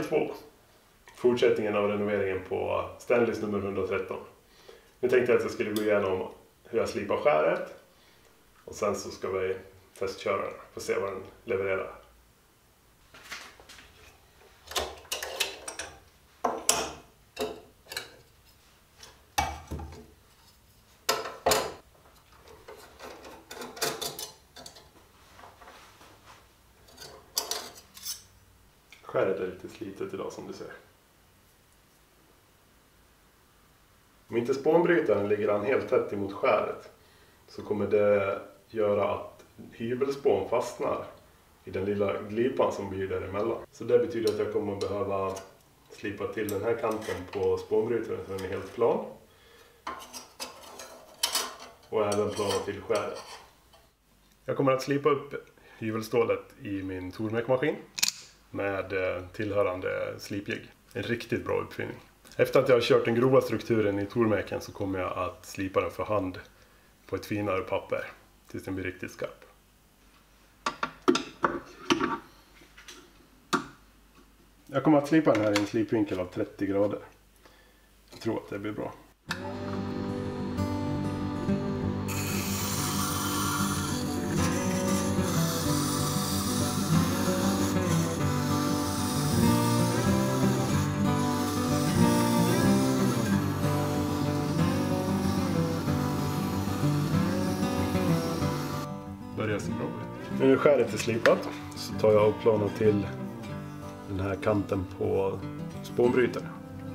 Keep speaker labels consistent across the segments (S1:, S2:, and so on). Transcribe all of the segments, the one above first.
S1: 2. Fortsättningen av renoveringen på Stanleys nummer 113. Nu tänkte jag att jag skulle gå igenom hur jag slipar skäret. Och sen så ska vi testköra den för att se vad den levererar. Skäret är lite slitet idag som du ser. Om inte spånbrytaren ligger han helt tätt emot skäret så kommer det göra att hyvelspån fastnar i den lilla glipan som blir däremellan. Så det betyder att jag kommer att behöva slipa till den här kanten på spånbrytaren så den är helt plan. Och även plana till skäret. Jag kommer att slipa upp hyvelstålet i min Tormek-maskin med tillhörande slipjigg. En riktigt bra uppfinning. Efter att jag har kört den grova strukturen i Tormeken så kommer jag att slipa den för hand på ett finare papper tills den blir riktigt skarp. Jag kommer att slipa den här i en slipvinkel av 30 grader. Jag tror att det blir bra. Börjar se bra ut. Nu är skäret är slipat så tar jag och planar till den här kanten på spånbrytaren.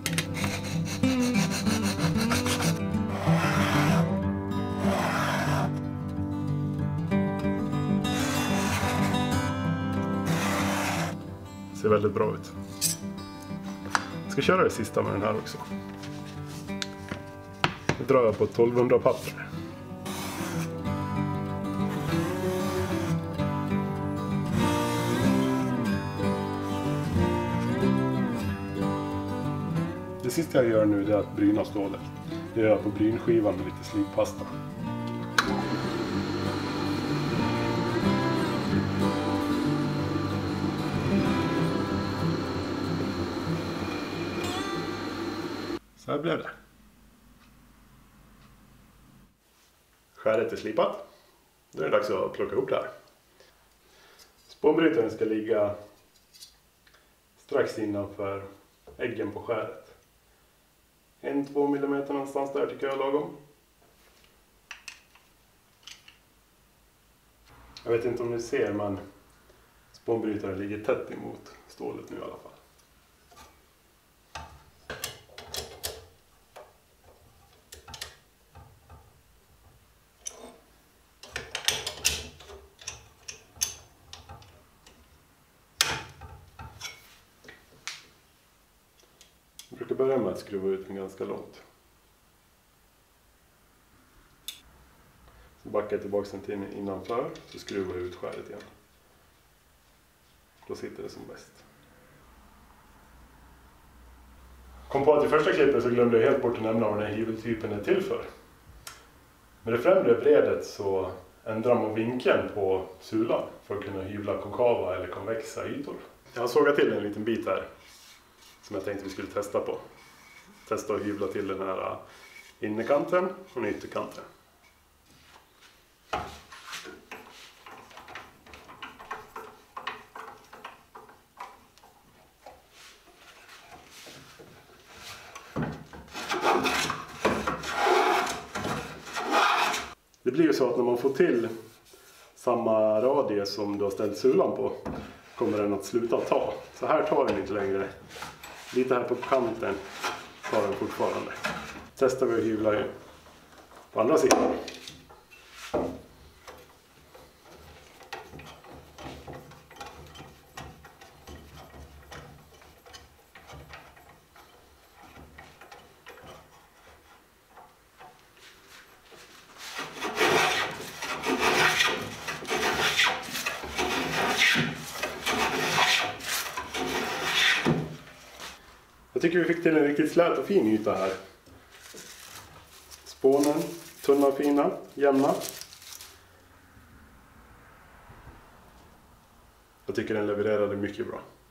S1: Ser väldigt bra ut. Jag ska köra det sista med den här också. Nu drar jag på 1200 papper. Det sista jag gör nu är att bryna stålet. Det gör jag på brynskivan med lite slippasta. Så här blev det. Skäret är slipat. Då är det dags att plocka ihop det här. Spånbrytaren ska ligga strax innanför äggen på skäret. 1-2 mm någonstans där tycker jag är lagom. Jag vet inte om ni ser, men spånbrytaren ligger tätt emot stålet nu i alla fall. Jag brukar börja med att skruva ut den ganska långt. Så backar jag tillbaka den till innanför, så skruvar jag ut skäret igen. Då sitter det som bäst. Kom på att i första klippet så glömde jag helt bort att nämna vad den här hyveltypen är till för. Med det främre vredet så ändrar man vinkeln på sulan för att kunna hyvla konkava eller konvexa ytor. Jag har sågat till en liten bit här som jag tänkte vi skulle testa på. Testa att hyvla till den här innerkanten och den ytterkanten. Det blir ju så att när man får till samma radie som du har ställt sulan på kommer den att sluta ta. Så här tar den inte längre. Lite här på kanten tar den fortfarande. Testar vi att hyvla på andra sidan. Jag tycker vi fick till en riktigt slät och fin yta här. Spånen, tunna och fina, jämna. Jag tycker den levererade mycket bra.